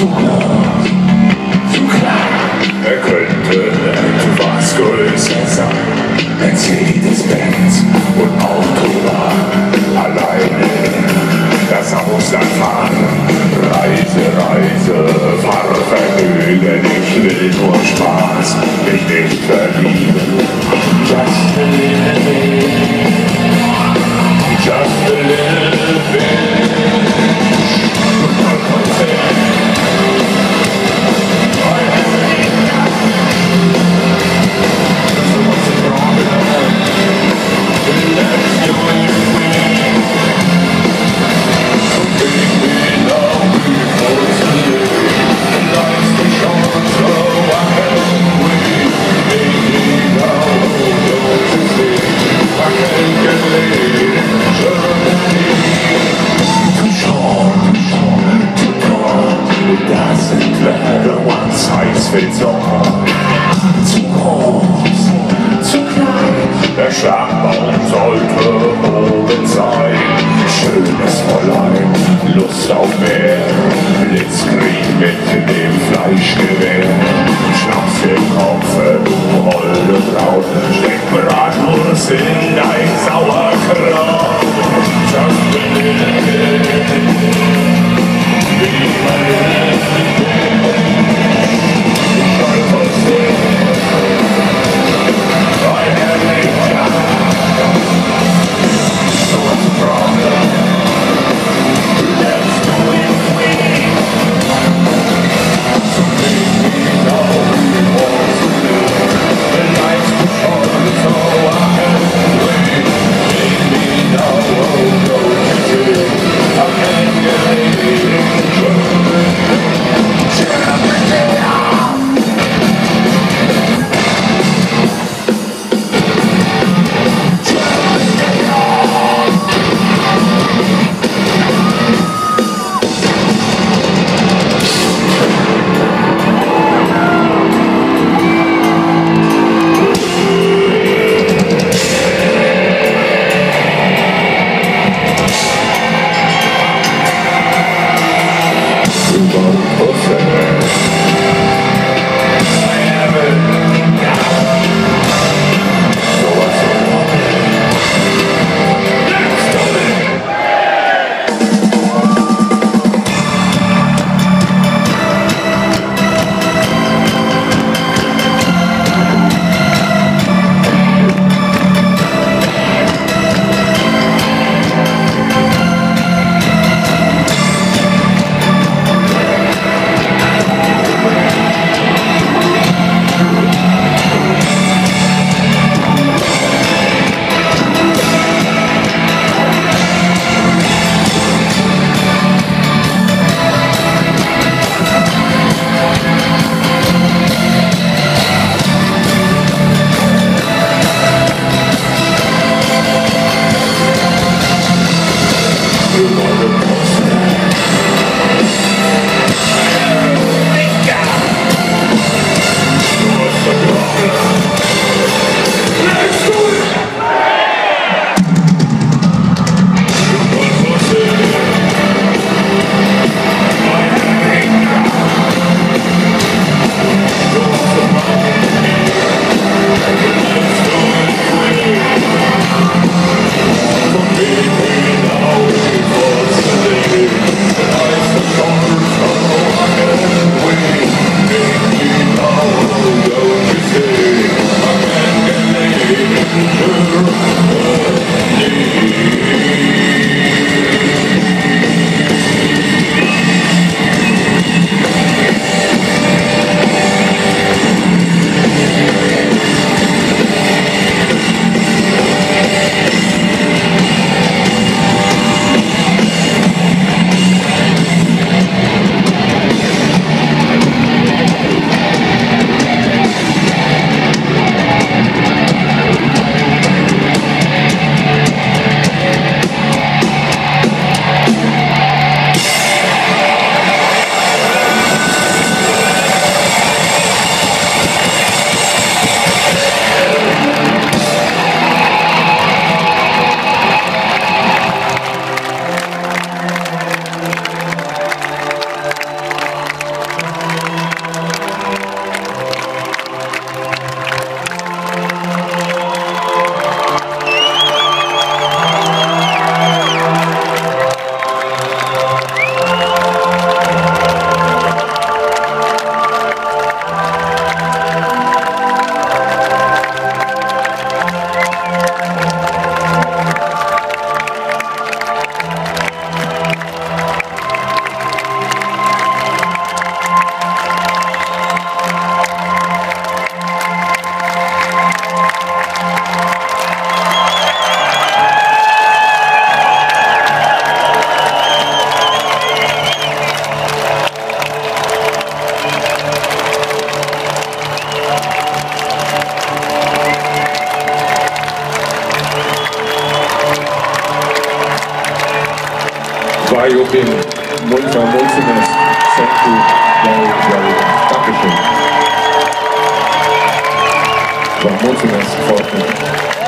zu groß, zu klein. Er könnte etwas größer sein. Mercedes-Benz und Autobahn alleine das Ausland fahren. Reise, Reise, Fahrvergnügen, ich will nur Spaß, mich nicht verlieben. Just a little bit, just a little bit. Fits all. Zu groß, zu klein. Der Schlagbaum sollte oben sein. Schönes Fräulein, Lust auf mehr. Blitzkrieg mit dem Fleischgewehr. Schnaps im Kopf, du holde Braut. Steck Bratwurst in dein Sauerkraut. Just a little bit. Be my little bit. Da, Joachim, mulțumesc. Thank you very, very much. Dankeschön. Vă mulțumesc foarte mult.